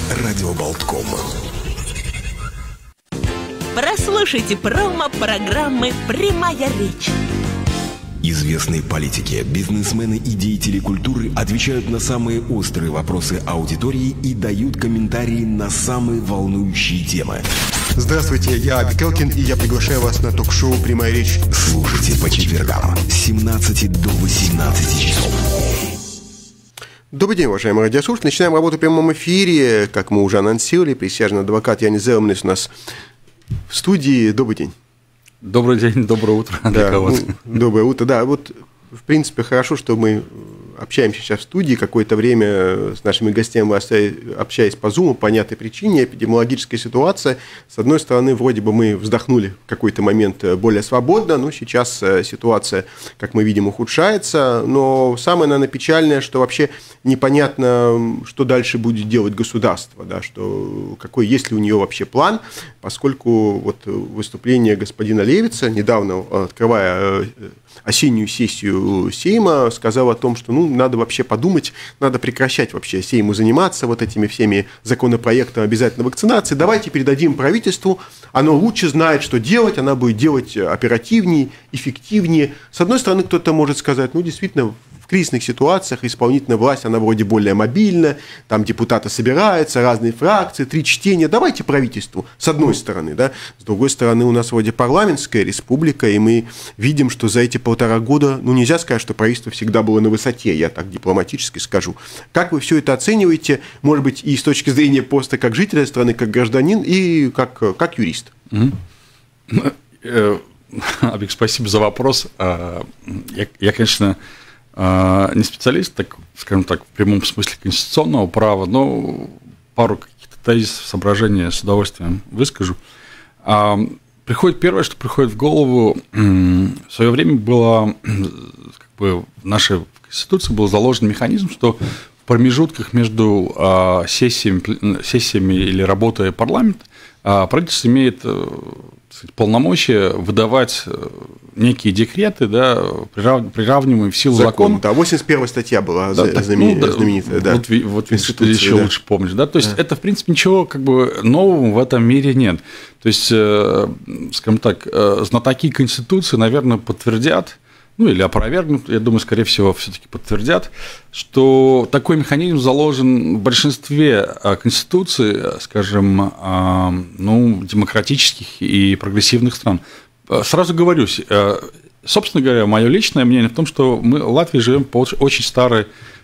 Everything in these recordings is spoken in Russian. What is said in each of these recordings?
Радио Болтком. Прослушайте промо-программы «Прямая речь». Известные политики, бизнесмены и деятели культуры отвечают на самые острые вопросы аудитории и дают комментарии на самые волнующие темы. Здравствуйте, я Аби Келкин, и я приглашаю вас на ток-шоу «Прямая речь». Слушайте по четвергам с 17 до 18 часов. Добрый день, уважаемые радиослушатели. Начинаем работу в прямом эфире. Как мы уже анонсировали, присяжный адвокат Янис Зелманис у нас в студии. Добрый день. Добрый день, доброе утро. Да, доброе утро. Да, вот, в принципе, хорошо, что мы общаемся сейчас в студии. Какое-то время с нашими гостями общаясь по Zoom, по понятной причине, эпидемиологическая ситуация. С одной стороны, вроде бы мы вздохнули в какой-то момент более свободно, но сейчас ситуация, как мы видим, ухудшается. Но самое, наверное, печальное, что вообще непонятно, что дальше будет делать государство, да, что, какой есть ли у нее вообще план, поскольку вот выступление господина Левица, недавно открывая осеннюю сессию Сейма, сказал о том, что надо вообще подумать, надо прекращать вообще Сейму заниматься вот этими всеми законопроектами обязательной вакцинации. Давайте передадим правительству, оно лучше знает, что делать, она будет делать оперативнее, эффективнее. С одной стороны, кто-то может сказать, действительно, в кризисных ситуациях исполнительная власть, она вроде более мобильна, там депутаты собираются, разные фракции, 3 чтения, давайте правительству, с одной стороны, да, с другой стороны, у нас вроде парламентская республика, и мы видим, что за эти 1,5 года, нельзя сказать, что правительство всегда было на высоте, я так дипломатически скажу. Как вы все это оцениваете, может быть, и с точки зрения просто как жителя страны, как гражданин, и как юрист? Абик, спасибо за вопрос. Я, конечно, не специалист, так, скажем так, в прямом смысле конституционного права, но пару каких-то тезисов, соображений с удовольствием выскажу. Первое, что приходит в голову, в свое время было, в нашей Конституции был заложен механизм, что в промежутках между сессиями или работой парламента правительство имеет полномочия выдавать некие декреты, да, приравниваемые в силу закона. Да, 81-я статья была знаменитая. Да. Вот ты еще лучше помнишь. Да? То есть, это, в принципе, ничего нового в этом мире нет. То есть, скажем так, знатоки Конституции, наверное, подтвердят, или опровергнут, я думаю, скорее всего, все-таки подтвердят, что такой механизм заложен в большинстве конституций, скажем, демократических и прогрессивных стран. Сразу говорю, собственно говоря, мое личное мнение в том, что мы в Латвии живем по очень старой,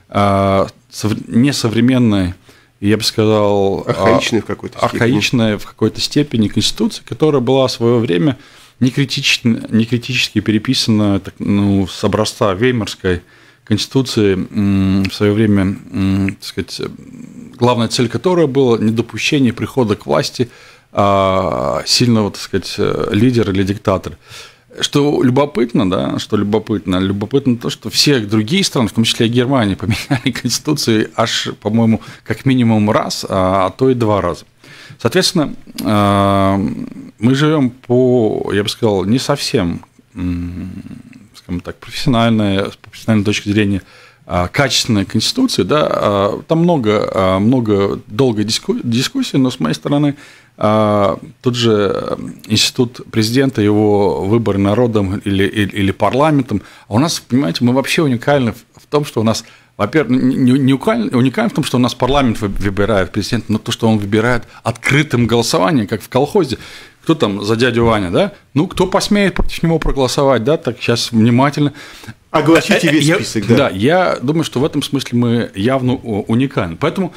несовременной, я бы сказал, архаичной в какой-то степени конституции, которая была в свое время не критически переписана с образца Веймарской конституции в свое время, так сказать, главная цель которой была недопущение прихода к власти сильного, так сказать, лидера или диктатора. Что любопытно, любопытно то, что все другие страны, в том числе и Германия, поменяли конституции аж, по-моему, как минимум раз, а то и 2 раза. Соответственно, мы живем по, я бы сказал, не совсем, скажем так, с профессиональной точки зрения, качественной конституции, да, там много долгой дискуссий, но с моей стороны тот же институт президента, его выбор народом или парламентом, а у нас, понимаете, мы вообще уникальны в том, что у нас, во-первых, не уникальны в том, что у нас парламент выбирает президента, но то, что он выбирает открытым голосованием, как в колхозе. Кто там за дядю Ваня, да? Кто посмеет против него проголосовать, да? Так, сейчас внимательно. Огласите весь список, да. Да, я думаю, что в этом смысле мы явно уникальны. Поэтому,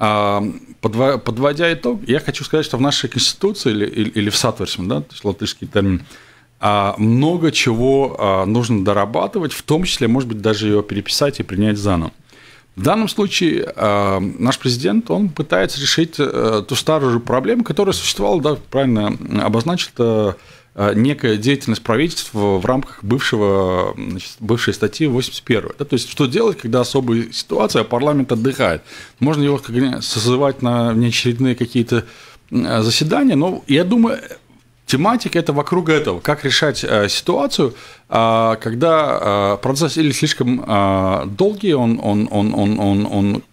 подводя итог, я хочу сказать, что в нашей Конституции или в сатверсме, да, то есть латышский термин, много чего нужно дорабатывать, в том числе, может быть, даже ее переписать и принять заново. В данном случае наш президент, он пытается решить ту старую проблему, которая существовала, да, правильно обозначил, это некая деятельность правительства в рамках бывшей статьи 81. Да, то есть, что делать, когда особая ситуация, а парламент отдыхает? Можно его созывать на внеочередные какие-то заседания, но я думаю, тематика – это вокруг этого, как решать ситуацию, когда процесс или слишком долгий, он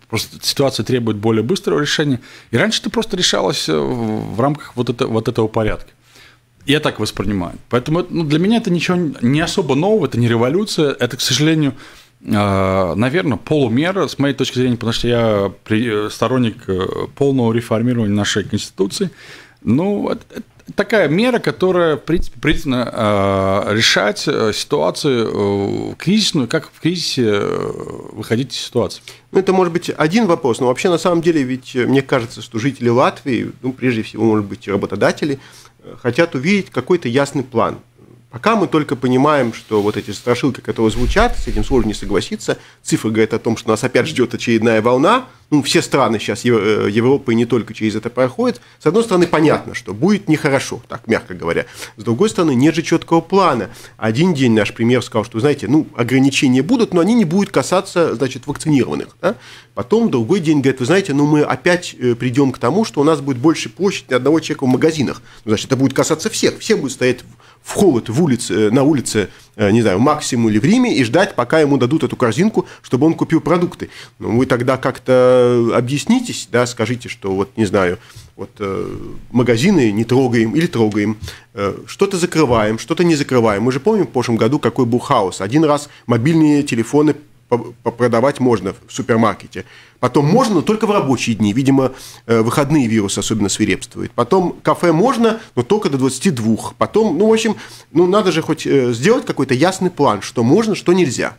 просто ситуация требует более быстрого решения. И раньше это просто решалось в рамках вот этого порядка. Я так воспринимаю. Поэтому для меня это ничего не особо нового, это не революция, это, к сожалению, наверное, полумера, с моей точки зрения, потому что я сторонник полного реформирования нашей Конституции. Ну, это такая мера, которая, в принципе, призвана решать ситуацию кризисную, как в кризисе выходить из ситуации. Ну, это может быть один вопрос, но вообще, на самом деле, ведь мне кажется, что жители Латвии, ну, прежде всего, может быть, работодатели, хотят увидеть какой-то ясный план. Пока мы только понимаем, что вот эти страшилки, которые звучат, с этим сложно не согласиться. Цифры говорят о том, что нас опять ждет очередная волна. Ну, все страны сейчас Европы и не только через это проходят. С одной стороны, понятно, что будет нехорошо, так мягко говоря. С другой стороны, нет же четкого плана. Один день наш премьер сказал, что, знаете, ну, ограничения будут, но они не будут касаться, значит, вакцинированных. Да? Потом другой день говорит, вы знаете, ну, мы опять придем к тому, что у нас будет больше площади одного человека в магазинах. Ну, значит, это будет касаться всех. Все будут стоять в холод на улице, не знаю, в Максиму или в Риме и ждать, пока ему дадут эту корзинку, чтобы он купил продукты. Ну, вы тогда как-то объяснитесь, да, скажите, что вот, не знаю, вот магазины не трогаем или трогаем, что-то закрываем, что-то не закрываем. Мы же помним в прошлом году, какой был хаос. Один раз мобильные телефоны продавать можно в супермаркете. Потом можно, но только в рабочие дни. Видимо, выходные вирус особенно свирепствует. Потом кафе можно, но только до 22. Потом, ну, в общем, ну, надо же хоть сделать какой-то ясный план, что можно, что нельзя.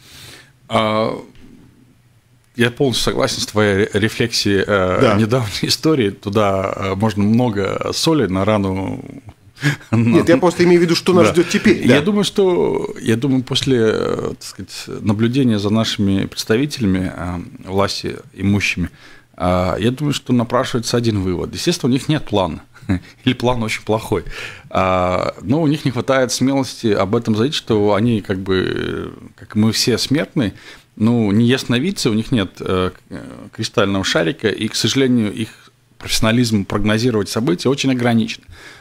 Я полностью согласен с твоей рефлексией недавней истории. Туда можно много соли на рану. Нет, я просто имею в виду, что нас ждет теперь. Да. Я думаю, после, так сказать, наблюдения за нашими представителями власти имущими, я думаю, что напрашивается один вывод. Естественно, у них нет плана. Или план очень плохой. Но у них не хватает смелости об этом заявить, что они, как бы, как мы все смертные, ну, не ясновидцы, у них нет кристального шарика, и, к сожалению, их профессионализм прогнозировать события очень ограничен.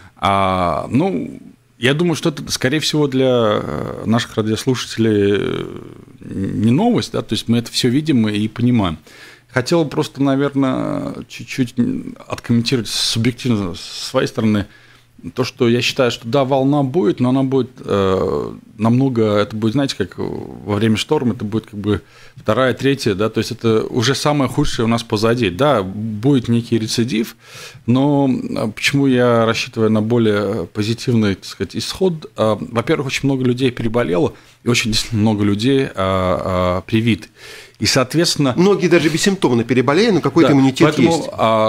Ну, я думаю, что это, скорее всего, для наших радиослушателей не новость, да, то есть мы это все видим и понимаем. Хотел просто, наверное, чуть-чуть откомментировать субъективно с своей стороны то, что я считаю, что да, волна будет, но она будет намного, это будет, знаете, как во время шторма, это будет как бы вторая, третья, да, то есть это уже самое худшее у нас позади. Да, будет некий рецидив, но почему я рассчитываю на более позитивный, так сказать, исход? Во-первых, очень много людей переболело, и очень действительно много людей привиты. И, соответственно... Многие даже бессимптомно переболели, но какой-то иммунитет есть.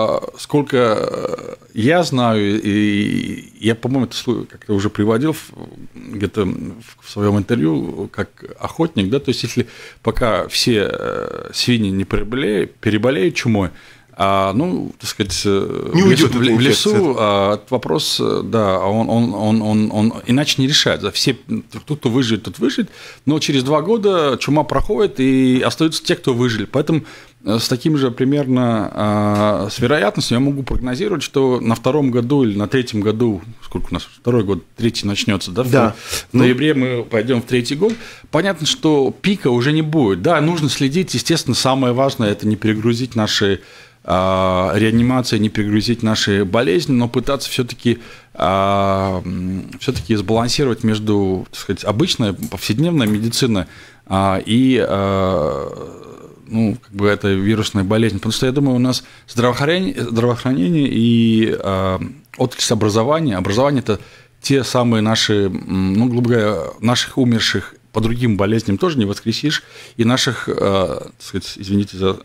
Сколько я знаю, и я, по-моему, это как-то уже приводил где-то в своем интервью как охотник, да, то есть если пока все свиньи не переболеют чумой, ну, так сказать, в лесу этот вопрос, да, он иначе не решается. Все, кто выживет, тот выживет, но через 2 года чума проходит, и остаются те, кто выжили. Поэтому с таким же примерно с вероятностью я могу прогнозировать, что на 2-м году или на 3-м году, сколько у нас, 2-й год, 3-й начнется, да, в ноябре мы пойдем в 3-й год, понятно, что пика уже не будет. Да, нужно следить, естественно, самое важное – это не перегрузить наши реанимации, не перегрузить наши болезни, но пытаться все-таки сбалансировать между, так сказать, обычной повседневной медициной и ну, как бы это вирусная болезнь. Потому что я думаю, у нас здравоохранение и отрасль образования. Образование – это те самые наши, ну, грубо говоря, наших умерших по другим болезням тоже не воскресишь, и наших, так сказать, извините за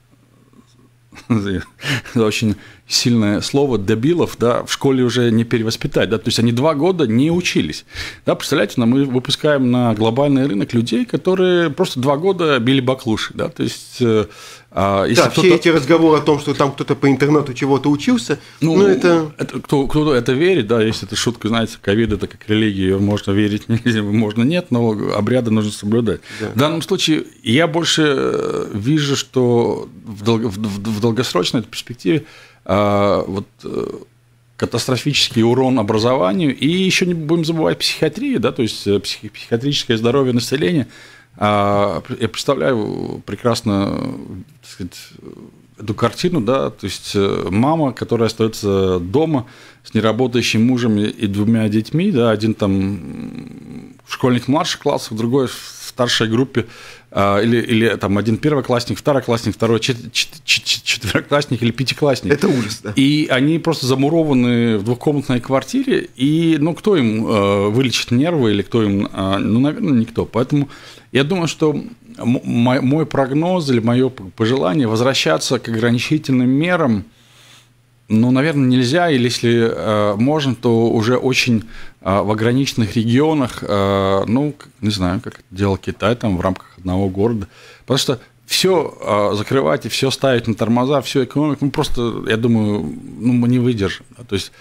очень сильное слово, дебилов, да, в школе уже не перевоспитать, да, то есть они 2 года не учились, да, представляете, мы выпускаем на глобальный рынок людей, которые просто 2 года били баклуши, да, то есть если все эти разговоры о том, что там кто-то по интернету чего-то учился, кто-то это верит, да, если это шутка, знаете, ковид – это как религия, ее можно верить, нельзя, можно нет, но обряды нужно соблюдать. Да. В данном случае я больше вижу, что в долгосрочной перспективе вот катастрофический урон образованию, и еще не будем забывать психиатрию, да, то есть психиатрическое здоровье населения Я представляю прекрасно, так сказать, эту картину, да, то есть мама, которая остается дома с неработающим мужем и 2 детьми, да, один там школьник младших классов, другой в старшей группе, или там один первоклассник, второклассник, второй четвероклассник или пятиклассник. Это ужас, да. И они просто замурованы в 2-комнатной квартире, и, ну, кто им вылечит нервы, или кто им, ну, наверное, никто. Поэтому я думаю, что мой прогноз или мое пожелание возвращаться к ограничительным мерам, ну, наверное, нельзя, или если можно, то уже очень в ограниченных регионах, ну, не знаю, как это делал Китай, там, в рамках одного города, потому что все закрывать и все ставить на тормоза, всю экономику, ну, просто, я думаю, ну, мы не выдержим. То есть,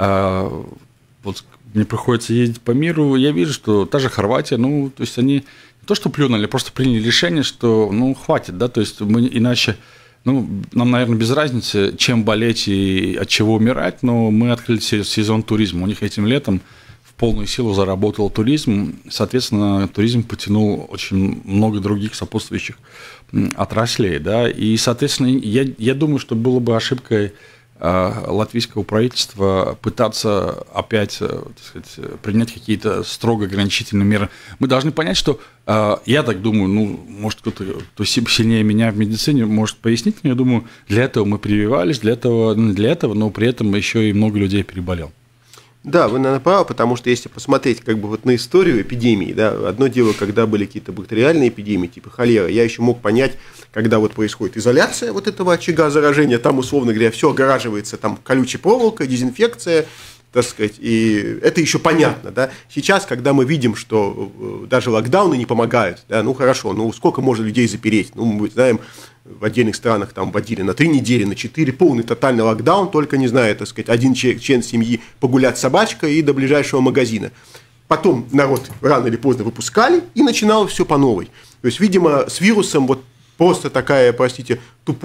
вот мне приходится ездить по миру, я вижу, что та же Хорватия, ну, то есть, они не то что плюнули, просто приняли решение, что, ну, хватит, да, то есть, мы иначе, ну, нам, наверное, без разницы, чем болеть и от чего умирать, но мы открыли сезон туризма, у них этим летом в полную силу заработал туризм, соответственно, туризм потянул очень много других сопутствующих отраслей, да, и, соответственно, я думаю, что было бы ошибкой латвийского правительства пытаться опять, так сказать, принять какие-то строго ограничительные меры. Мы должны понять, что, я так думаю, ну, может, кто сильнее меня в медицине может пояснить, но я думаю, для этого мы прививались, для этого, но при этом еще и много людей переболел. Да, вы, наверное, правы, потому что если посмотреть как бы вот на историю эпидемии, да, одно дело, когда были какие-то бактериальные эпидемии, типа холеры, я еще мог понять, когда вот происходит изоляция вот этого очага заражения, там, условно говоря, все огораживается, там, колючей проволокой, дезинфекция, так сказать, и это еще понятно, да. Сейчас, когда мы видим, что даже локдауны не помогают, да, ну, хорошо, ну, сколько можно людей запереть, ну, мы знаем, в отдельных странах там вводили на 3 недели, на 4, полный тотальный локдаун, только, не знаю, так сказать, один член семьи погулять с собачкой и до ближайшего магазина. Потом народ рано или поздно выпускали, и начиналось все по новой. То есть, видимо, с вирусом вот просто такая, простите,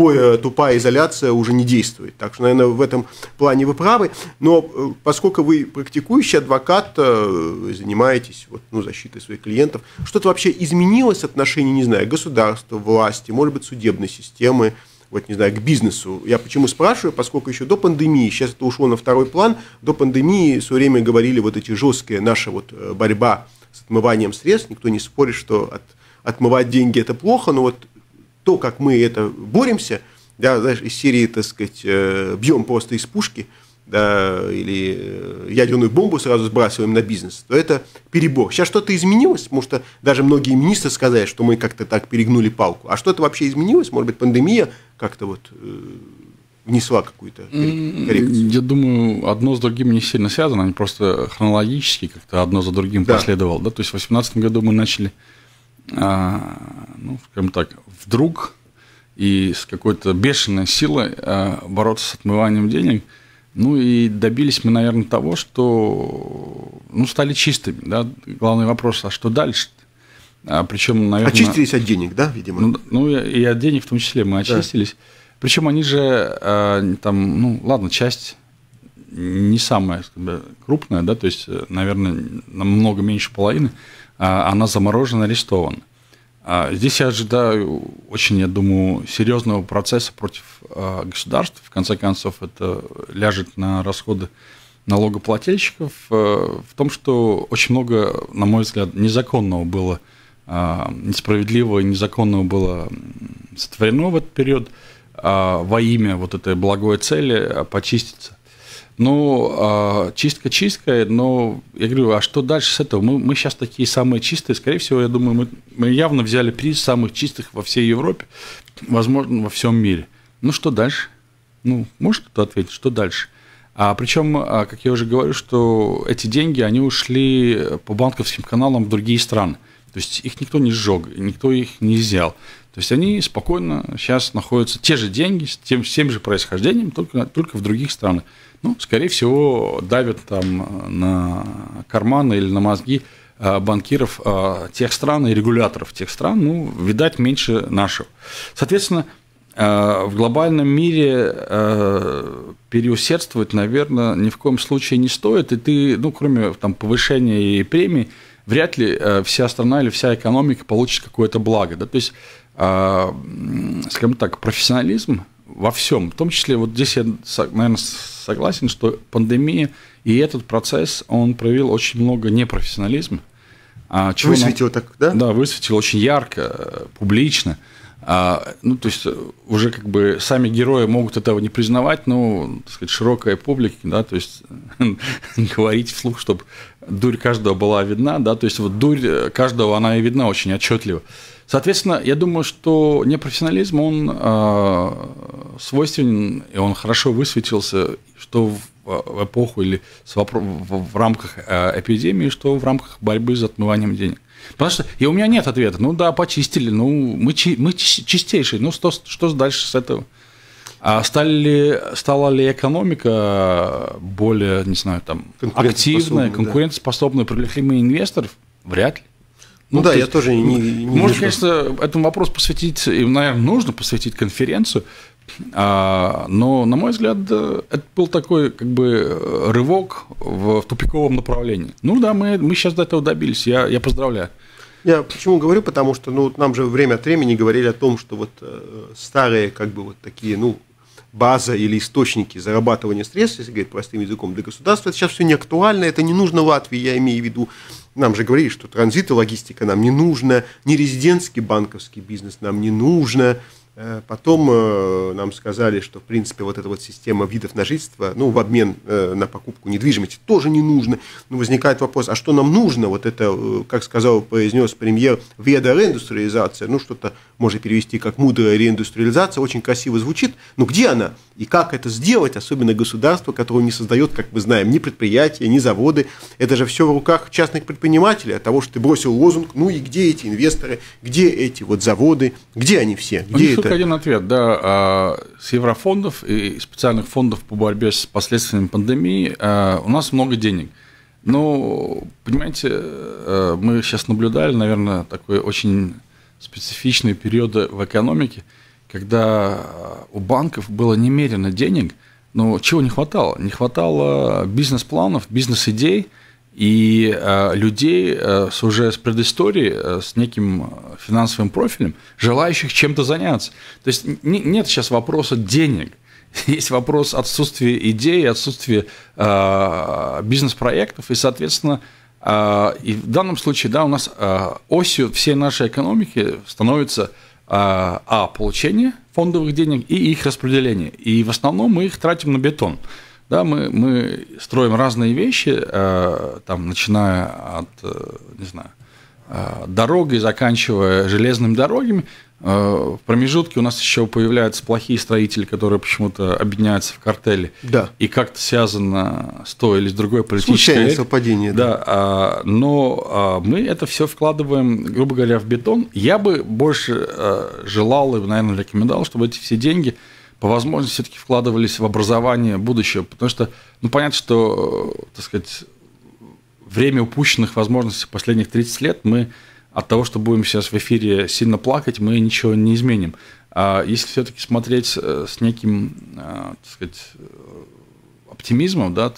тупая изоляция уже не действует. Так что, наверное, в этом плане вы правы. Но поскольку вы практикующий адвокат, занимаетесь вот, ну, защитой своих клиентов, что-то вообще изменилось в отношении, не знаю, государства, власти, может быть, судебной системы, вот, не знаю, к бизнесу? Я почему спрашиваю, поскольку еще до пандемии, сейчас это ушло на второй план, до пандемии все время говорили вот эти жесткие наша вот борьба с отмыванием средств, никто не спорит, что отмывать деньги – это плохо, но вот то, как мы это боремся, да, знаешь, из серии, так сказать, бьем просто из пушки, да, или ядерную бомбу сразу сбрасываем на бизнес, то это перебор. Сейчас что-то изменилось, потому что даже многие министры сказали, что мы как-то так перегнули палку. А что-то вообще изменилось? Может быть, пандемия как-то вот внесла какую-то коррекцию? Я думаю, одно с другим не сильно связано, они просто хронологически как-то одно за другим последовало. Да? То есть в 2018 году мы начали, ну, скажем так, вдруг и с какой-то бешеной силой бороться с отмыванием денег. Ну и добились мы, наверное, того, что, ну, стали чистыми. Да? Главный вопрос, а что дальше? Причем, наверное, очистились от денег, да, видимо? Ну и от денег в том числе мы очистились. Да. Причем они же там, ну ладно, часть не самая крупная, да, то есть, наверное, намного меньше половины, она заморожена, арестована. Здесь я ожидаю очень, я думаю, серьезного процесса против государства. В конце концов, это ляжет на расходы налогоплательщиков. В том, что очень много, на мой взгляд, незаконного было, несправедливого и незаконного было сотворено в этот период во имя вот этой благой цели почиститься. Ну, чистка чисткой, но я говорю, а что дальше с этого? Мы сейчас такие самые чистые, скорее всего, я думаю, мы явно взяли приз самых чистых во всей Европе, возможно, во всем мире. Ну, что дальше? Ну, может кто-то ответить, что дальше? Причем, как я уже говорю, что эти деньги, они ушли по банковским каналам в другие страны. То есть их никто не сжег, никто их не взял. То есть они спокойно сейчас находятся, те же деньги, с тем же происхождением, только в других странах. Ну, скорее всего, давят там на карманы или на мозги банкиров тех стран и регуляторов тех стран, ну, видать, меньше нашего. Соответственно, в глобальном мире переусердствовать, наверное, ни в коем случае не стоит. И ты, ну, кроме там повышения и премий, вряд ли вся страна или вся экономика получит какое-то благо. Да? То есть, скажем так, профессионализм во всем, в том числе, вот здесь я, наверное, согласен, что пандемия и этот процесс, он проявил очень много непрофессионализма. Высветил так, да? Да, высветил очень ярко, публично. Ну, то есть, уже как бы сами герои могут этого не признавать, но, так сказать, широкая публика, да, то есть, говорить вслух, чтобы дурь каждого была видна, да, то есть, вот дурь каждого, она и видна очень отчетливо. Соответственно, я думаю, что непрофессионализм, он свойственен, и он хорошо высветился, что в эпоху или в рамках эпидемии, что в рамках борьбы с отмыванием денег. Потому что и у меня нет ответа. Ну да, почистили, ну мы чистейшие, ну что дальше с этого? Стала ли экономика более, не знаю, там, активная, конкурентоспособная, привлекли мы инвесторов? Вряд ли. Ну да, я тоже не можно, конечно, этому вопросу посвятить, и, наверное, нужно посвятить конференцию, но, на мой взгляд, это был такой как бы рывок в тупиковом направлении. Ну да, мы сейчас до этого добились, я поздравляю. Я почему говорю, потому что нам же время от времени говорили о том, что вот старые как бы вот такие, база или источники зарабатывания средств, если говорить простым языком, для государства, это сейчас все не актуально, это не нужно Латвии, я имею в виду. Нам же говорили, что транзит и логистика нам не нужно, нерезидентский банковский бизнес нам не нужно. Потом нам сказали, что, в принципе, вот эта вот система видов на жительство, в обмен на покупку недвижимости тоже не нужно. Но возникает вопрос, а что нам нужно? Вот это, как произнес премьер, веда реиндустриализация, что-то можно перевести как мудрая реиндустриализация, очень красиво звучит. Но где она? И как это сделать, особенно государство, которое не создает, как мы знаем, ни предприятия, ни заводы. Это же все в руках частных предпринимателей. От того, что ты бросил лозунг, и где эти инвесторы, где эти вот заводы, где они все? Где это? Один ответ, да, с еврофондов и специальных фондов по борьбе с последствиями пандемии у нас много денег. Но, понимаете, мы сейчас наблюдали, наверное, такой очень специфичные периоды в экономике, когда у банков было немерено денег, но чего не хватало? Не хватало бизнес-планов, бизнес-идей, и людей уже с предысторией, с неким финансовым профилем, желающих чем-то заняться. То есть нет сейчас вопроса денег, есть вопрос отсутствия идей, отсутствия бизнес-проектов, и, соответственно, и в данном случае, да, у нас осью всей нашей экономики становится получение фондовых денег и их распределение. И в основном мы их тратим на бетон. Да, мы строим разные вещи, там, начиная от, не знаю, дорог и заканчивая железными дорогами. В промежутке у нас еще появляются плохие строители, которые почему-то объединяются в картели. Да. И как-то связано с той или с другой политической... Случайное совпадение. Да, но мы это все вкладываем, грубо говоря, в бетон. Я бы больше желал и, наверное, рекомендовал, чтобы эти все деньги по возможности все-таки вкладывались в образование будущего, потому что, понятно, что, так сказать, время упущенных возможностей последних 30 лет мы от того, что будем сейчас в эфире сильно плакать, мы ничего не изменим. А если все-таки смотреть с неким, так сказать, оптимизмом, да,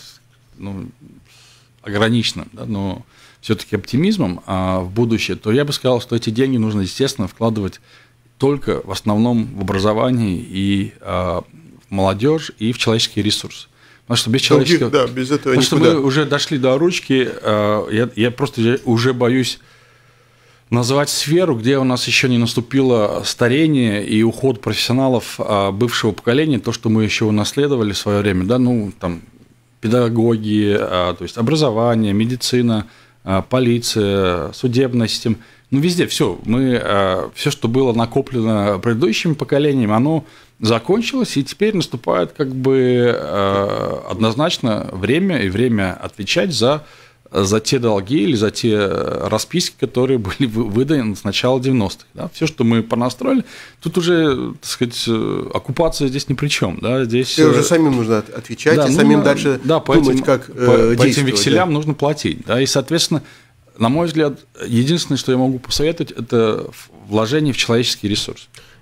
ограниченным, да, но все-таки оптимизмом в будущее, то я бы сказал, что эти деньги нужно, естественно, вкладывать только в основном в образование и в молодежь, и в человеческие ресурсы. Потому что без человеческого... Да, без этого потому никуда. Что мы уже дошли до ручки, я просто уже боюсь назвать сферу, где у нас еще не наступило старение и уход профессионалов бывшего поколения, то, что мы еще унаследовали в свое время, да, там педагоги, то есть образование, медицина, полиция, судебная система. Везде все. Все, что было накоплено предыдущими поколениями, оно закончилось, и теперь наступает как бы однозначно время отвечать за те долги или за те расписки, которые были выданы с начала 90-х. Да? Все, что мы понастроили, тут уже, так сказать, оккупация здесь ни при чем. Да? Здесь... уже самим нужно отвечать, и самим дальше думать, как действовать. По этим векселям нужно платить. Да? И, соответственно, на мой взгляд, единственное, что я могу посоветовать, это вложение в человеческий ресурс.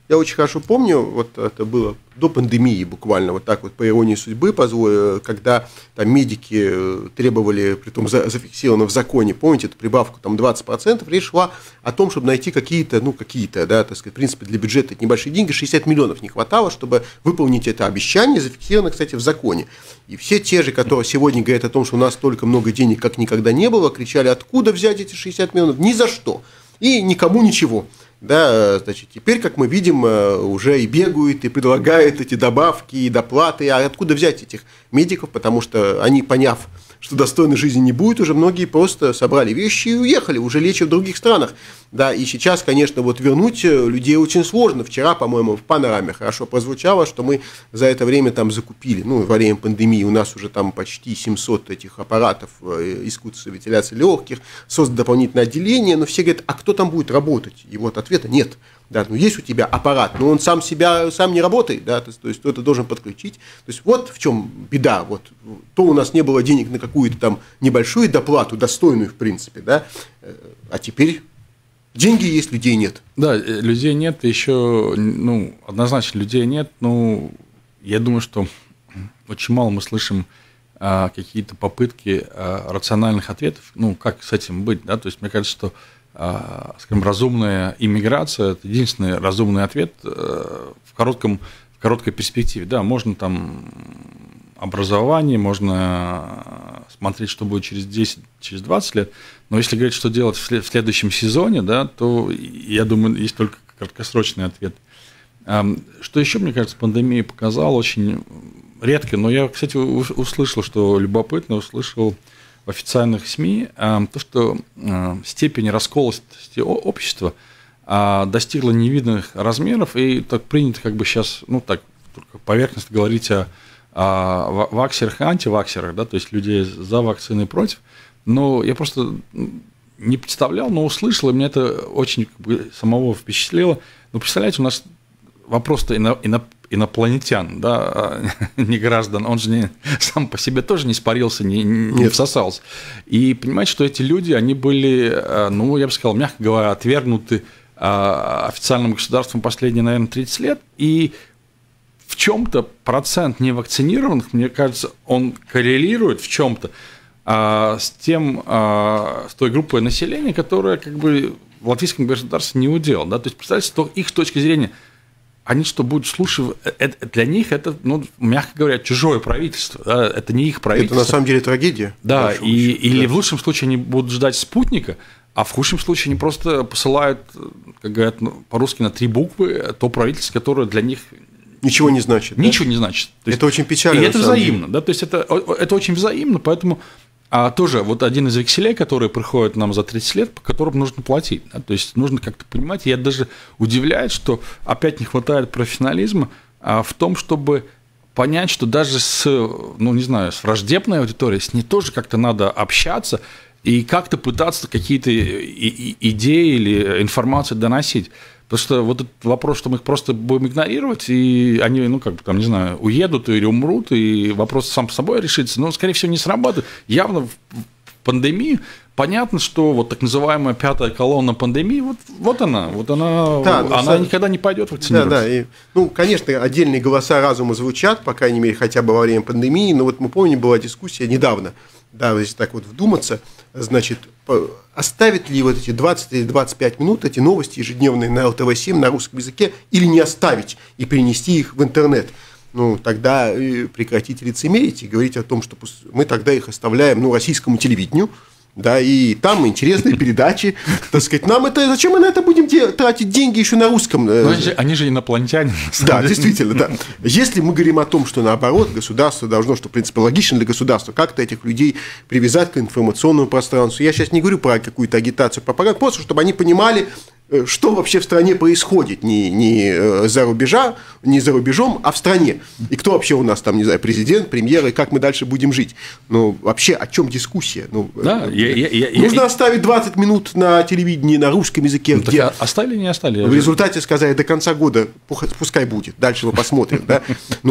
Я очень хорошо помню, вот это было до пандемии буквально, вот так вот по иронии судьбы, когда там медики требовали, притом зафиксировано в законе, помните, эту прибавку там 20%, речь шла о том, чтобы найти какие-то, да, так сказать, в принципе, для бюджета это небольшие деньги, 60 миллионов не хватало, чтобы выполнить это обещание, зафиксировано, кстати, в законе. И все те же, которые сегодня говорят о том, что у нас столько много денег, как никогда не было, кричали, откуда взять эти 60 миллионов, ни за что, и никому ничего. Да, значит, теперь, как мы видим, уже и бегают, и предлагают эти добавки, и доплаты. А откуда взять этих медиков? Потому что они, поняв, что достойной жизни не будет, уже многие просто собрали вещи и уехали, уже лечат в других странах. Да, и сейчас, конечно, вот вернуть людей очень сложно. Вчера, по-моему, в «Панораме» хорошо прозвучало, что мы за это время там закупили, во время пандемии у нас уже там почти 700 этих аппаратов искусственной вентиляции легких, создано дополнительное отделение, но все говорят, а кто там будет работать? И вот ответа нет. Да, есть у тебя аппарат, но он сам не работает, да, то есть кто-то должен подключить. То есть вот в чем беда. Вот, то у нас не было денег на какую-то там небольшую доплату, достойную в принципе, да, а теперь деньги есть, людей нет. Да, людей нет, еще, однозначно людей нет, я думаю, что очень мало мы слышим какие-то попытки рациональных ответов, как с этим быть, да, то есть мне кажется, что скажем, разумная иммиграция – это единственный разумный ответ в короткой перспективе. Да, можно там образование, можно смотреть, что будет через 10, через 20 лет, но если говорить, что делать в следующем сезоне, да, то, я думаю, есть только краткосрочный ответ. Что еще, мне кажется, пандемия показала очень редко, но я, кстати, услышал, что любопытно, услышал в официальных СМИ, то, что степень расколотости общества достигла невиданных размеров, и так принято как бы сейчас, так только поверхностно говорить о ваксерах и антиваксерах, да, то есть людей за вакцины и против, но я просто не представлял, но услышал, и меня это очень как бы самого впечатлило. Но представляете, у нас вопрос-то инопланетян, да, не граждан, он же сам по себе тоже не испарился, не всосался. И понимаете, что эти люди, они были, я бы сказал, мягко говоря, отвергнуты официальным государством последние, наверное, 30 лет, и в чем-то процент невакцинированных, мне кажется, он коррелирует в чем-то с той группой населения, которая как бы в латвийском государстве не удел. Да? То есть, представьте, что их с точки зрения, они что будут слушать, для них это, мягко говоря, чужое правительство, да? Это не их правительство. Это на самом деле трагедия. Да, или в лучшем случае они будут ждать спутника, а в худшем случае они просто посылают, как говорят по-русски, на 3 буквы то правительство, которое для них ничего не значит. Ничего не значит. То есть, это очень печально. И это взаимно, да, то есть это очень взаимно, поэтому тоже вот один из векселей, который приходит нам за 30 лет, по которым нужно платить. Да, то есть нужно как-то понимать, я даже удивляюсь, что опять не хватает профессионализма в том, чтобы понять, что даже с с враждебной аудиторией, с ней тоже как-то надо общаться и как-то пытаться какие-то идеи или информацию доносить. Потому что вот этот вопрос, что мы их просто будем игнорировать, и они, уедут или умрут, и вопрос сам по собой решится, но, скорее всего, не срабатывает. Явно в пандемии понятно, что вот так называемая 5-я колонна пандемии, вот она никогда не пойдет вакцинироваться. Да. Конечно, отдельные голоса разума звучат, по крайней мере, хотя бы во время пандемии, но вот мы помним, была дискуссия недавно, да, если так вот вдуматься, значит, оставить ли вот эти 20 или 25 минут, эти новости ежедневные на ЛТВ-7 на русском языке, или не оставить и перенести их в интернет. Тогда прекратить лицемерить и говорить о том, что мы тогда их оставляем российскому телевидению, да, и там интересные передачи, так сказать, зачем мы на это будем тратить деньги еще на русском? Они же инопланетяне. Да, действительно, да. Если мы говорим о том, что наоборот, государство должно, что в принципе логично для государства, как-то этих людей привязать к информационному пространству. Я сейчас не говорю про какую-то агитацию, пропаганду, просто чтобы они понимали, что вообще в стране происходит, не за рубежом, а в стране. И кто вообще у нас там, не знаю, президент, премьер, и как мы дальше будем жить. Вообще, о чем дискуссия? Нужно оставить 20 минут на телевидении на русском языке. Где оставили или не оставили? В результате сказали, до конца года пускай будет, дальше мы посмотрим. Да?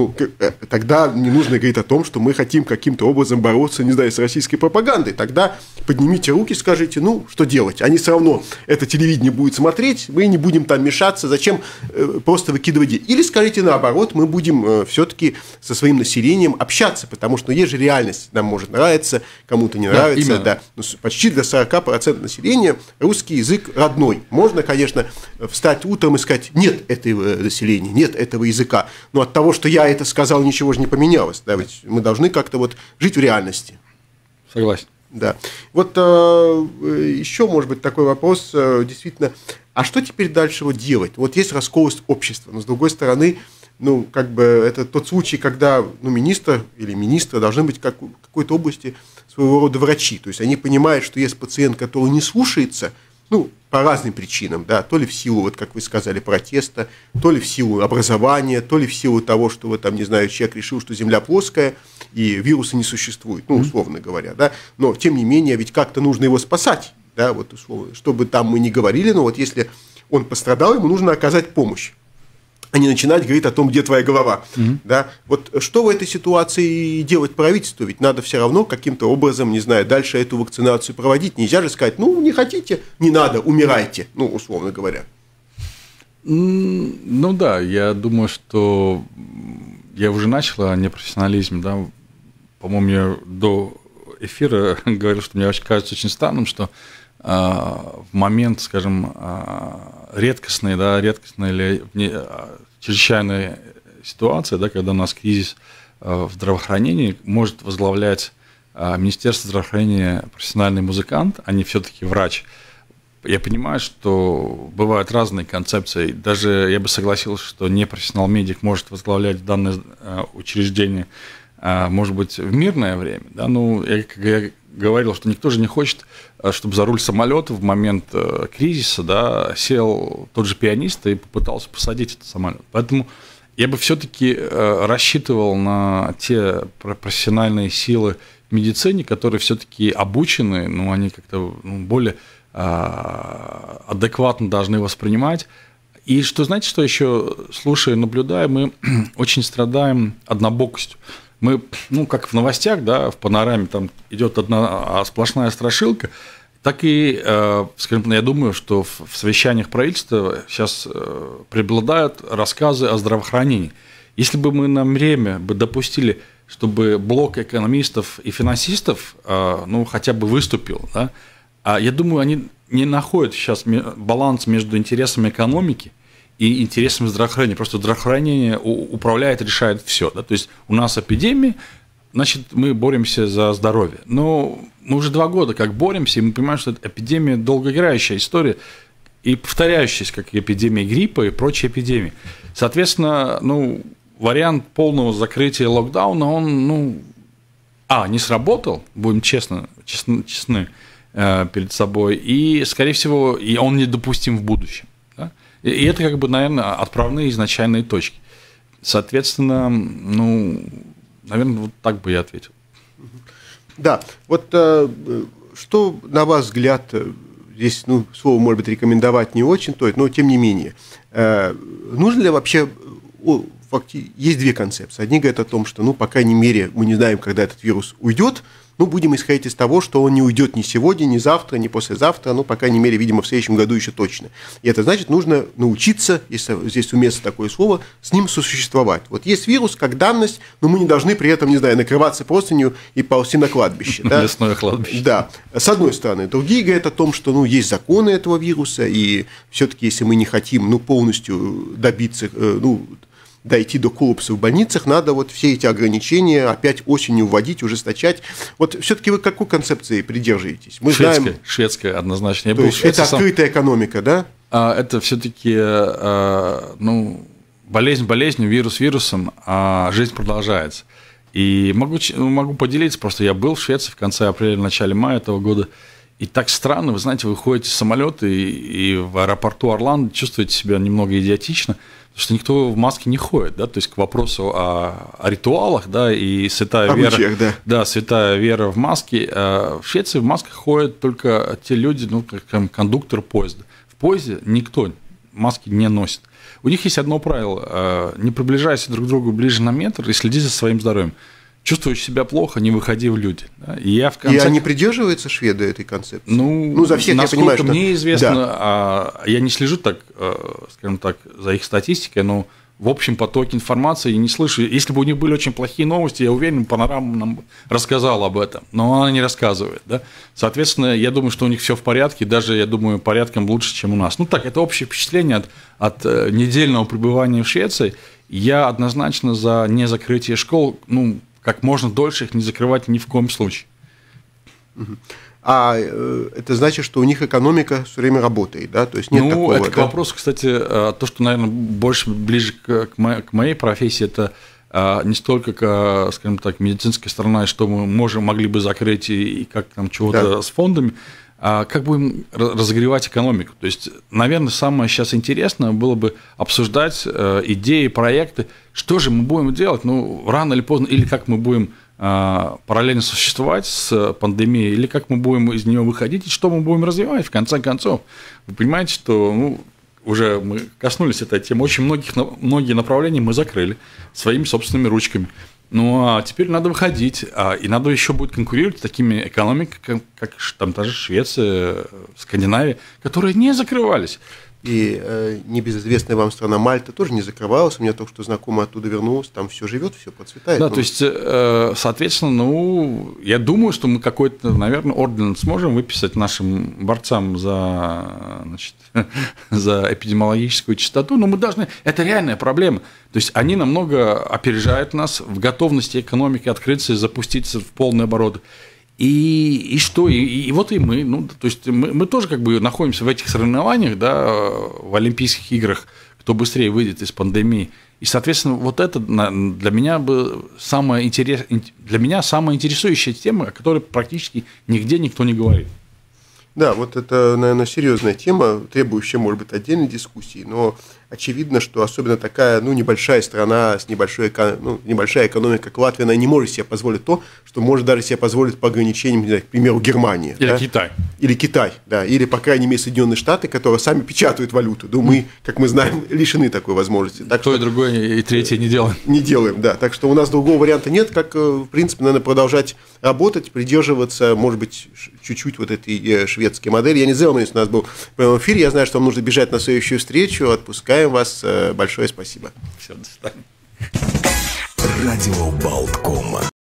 Тогда не нужно говорить о том, что мы хотим каким-то образом бороться, не знаю, с российской пропагандой. Тогда поднимите руки, скажите, что делать? Они все равно это телевидение будут смотреть, смотреть, мы не будем там мешаться, зачем просто выкидывать деньги. Или скажите наоборот, мы будем все-таки со своим населением общаться, потому что есть же реальность, нам может нравиться, кому-то не нравится, да. Но почти для 40% населения русский язык родной. Можно, конечно, встать утром и сказать, нет этого населения, нет этого языка, но от того, что я это сказал, ничего же не поменялось, да, ведь мы должны как-то вот жить в реальности. Согласен. Да. Вот еще, может быть, такой вопрос, действительно, а что теперь дальше вот делать? Вот есть расколость общества, но с другой стороны, ну, как бы это тот случай, когда министр или министры должны быть в какой-то области своего рода врачи, то есть они понимают, что есть пациент, который не слушается, ну, по разным причинам, да, то ли в силу, вот как вы сказали, протеста, то ли в силу образования, то ли в силу того, что, вот, там, не знаю, человек решил, что Земля плоская и вируса не существует, ну, условно говоря, да, но, тем не менее, ведь как-то нужно его спасать, да, вот, условно, что бы там мы ни говорили, но вот если он пострадал, ему нужно оказать помощь, а не начинать говорить о том, где твоя голова. Да? Вот что в этой ситуации делать правительству? Ведь надо все равно каким-то образом, не знаю, дальше эту вакцинацию проводить. Нельзя же сказать, ну, не хотите, не надо, умирайте, ну, условно говоря. Ну да, я думаю, что я уже начал о непрофессионализме, да. По-моему, я до эфира говорил, что мне кажется очень странным, что в момент, скажем, редкостной или чрезвычайной ситуации, да, когда у нас кризис в здравоохранении, может возглавлять Министерство здравоохранения профессиональный музыкант, а не все-таки врач. Я понимаю, что бывают разные концепции. Даже я бы согласился, что непрофессионал-медик может возглавлять данное учреждение, может быть, в мирное время. Да? Ну, я говорил, что никто же не хочет, чтобы за руль самолета в момент кризиса, да, сел тот же пианист и попытался посадить этот самолет. Поэтому я бы все-таки рассчитывал на те профессиональные силы в медицине, которые все-таки обучены, ну, они как-то более адекватно должны воспринимать. И что, знаете, что еще, слушая, наблюдая, мы очень страдаем однобокостью. Мы, ну, как в новостях, да, в панораме там идет одна сплошная страшилка, так и, скажем, я думаю, что в совещаниях правительства сейчас преобладают рассказы о здравоохранении. Если бы мы на время допустили, чтобы блок экономистов и финансистов, ну, хотя бы выступил, да, я думаю, они не находят сейчас баланс между интересами экономики и интересами здравоохранения. Просто здравоохранение управляет, решает все. Да? То есть у нас эпидемия, значит, мы боремся за здоровье. Но мы уже 2 года как боремся, и мы понимаем, что это эпидемия долгоиграющая история и повторяющаяся, как и эпидемия гриппа и прочие эпидемии. Соответственно, ну, вариант полного закрытия локдауна, он, ну, не сработал, будем честны перед собой, и, скорее всего, и он недопустим в будущем. Да? И это, как бы, наверное, отправные изначальные точки. Соответственно, ну, наверное, вот так бы я ответил. Да, вот что, на ваш взгляд, здесь, ну, слово, может быть, рекомендовать не очень, но тем не менее, нужно ли вообще, есть 2 концепции. Одни говорят о том, что, ну, по крайней мере, мы не знаем, когда этот вирус уйдет, ну, будем исходить из того, что он не уйдет ни сегодня, ни завтра, ни послезавтра, ну, по крайней мере, видимо, в следующем году еще точно. И это значит, нужно научиться, если здесь уместно такое слово, с ним сосуществовать. Вот есть вирус как данность, но мы не должны при этом, не знаю, накрываться простынью и ползти на кладбище. Да? Лесное кладбище. Да, с одной стороны. Другие говорят о том, что, ну, есть законы этого вируса, и все-таки, если мы не хотим, ну, полностью добиться, ну, дойти до коллапса в больницах, надо вот все эти ограничения опять осенью вводить, ужесточать. Вот все-таки вы какой концепции придерживаетесь? Мы знаем... Шведская, однозначно. Это открытая экономика, да? Это все-таки, ну, болезнь болезнью, вирус вирусом, а жизнь продолжается. И могу поделиться, просто я был в Швеции в конце апреля, в начале мая этого года, и так странно, вы знаете, вы ходите в самолет и в аэропорту Орландо чувствуете себя немного идиотично, потому что никто в маске не ходит, да, то есть к вопросу о ритуалах, да, и святая вера, да, святая вера в маске. В Швеции в масках ходят только те люди, ну, как кондуктор поезда. В поезде никто маски не носит. У них есть одно правило: не приближайся друг к другу ближе на метр и следи за своим здоровьем. чувствуешь себя плохо, не выходи в люди. Да? И они придерживаются, шведы, этой концепции? Ну за всех, я понимаю, что... мне известно, да. Я не слежу так, скажем так, за их статистикой, но в общем потоке информации не слышу. Если бы у них были очень плохие новости, я уверен, Панорама нам рассказала об этом, но она не рассказывает. Да? Соответственно, я думаю, что у них все в порядке, даже, я думаю, порядком лучше, чем у нас. Ну так, это общее впечатление от недельного пребывания в Швеции. Я однозначно за незакрытие школ, как можно дольше их не закрывать ни в коем случае. А это значит, что у них экономика все время работает, да? То есть нет такого, это к вопросу, кстати, то, что, наверное, больше ближе к моей профессии, это не столько, скажем так, медицинская сторона, что мы могли бы закрыть и как там чего-то с фондами, а как будем разогревать экономику. То есть, наверное, самое сейчас интересное было бы обсуждать идеи, проекты, что же мы будем делать, рано или поздно, или как мы будем параллельно существовать с пандемией, или как мы будем из нее выходить, и что мы будем развивать, в конце концов. Вы понимаете, что уже мы коснулись этой темы, очень многие направления мы закрыли своими собственными ручками. А теперь надо выходить, и надо еще будет конкурировать с такими экономиками, как там та же Швеция, Скандинавия, которые не закрывались. И небезызвестная вам страна Мальта тоже не закрывалась. У меня только что знакомый оттуда вернулся, там все живет, все процветает. Да, то есть, соответственно, я думаю, что мы какой-то, наверное, орден сможем выписать нашим борцам за эпидемиологическую чистоту, но мы должны. Это реальная проблема. То есть они намного опережают нас в готовности экономики открыться и запуститься в полный оборот. И что? И вот и мы. То есть мы тоже как бы находимся в этих соревнованиях, да, в Олимпийских играх, кто быстрее выйдет из пандемии. И, соответственно, вот это для меня самая интересующая тема, о которой практически нигде никто не говорит. Да, вот это, наверное, серьезная тема, требующая, может быть, отдельной дискуссии, но очевидно, что особенно такая, небольшая страна с небольшая экономика, как Латвия, она не может себе позволить то, что может даже себе позволить по ограничениям, к примеру, Германия. Или Китай. Или Китай, да, или, по крайней мере, Соединенные Штаты, которые сами печатают валюту. Мы, как мы знаем, лишены такой возможности. Так то и другое, и третье не делаем. Не делаем, да. Так что у нас другого варианта нет, как, в принципе, надо продолжать работать, придерживаться, может быть, чуть-чуть вот этой шведской модели. Я не знаю, если у нас был прямой эфир, я знаю, что вам нужно бежать на следующую встречу. Отпускаем вас. Большое спасибо. Все, до свидания. Радио Болтком.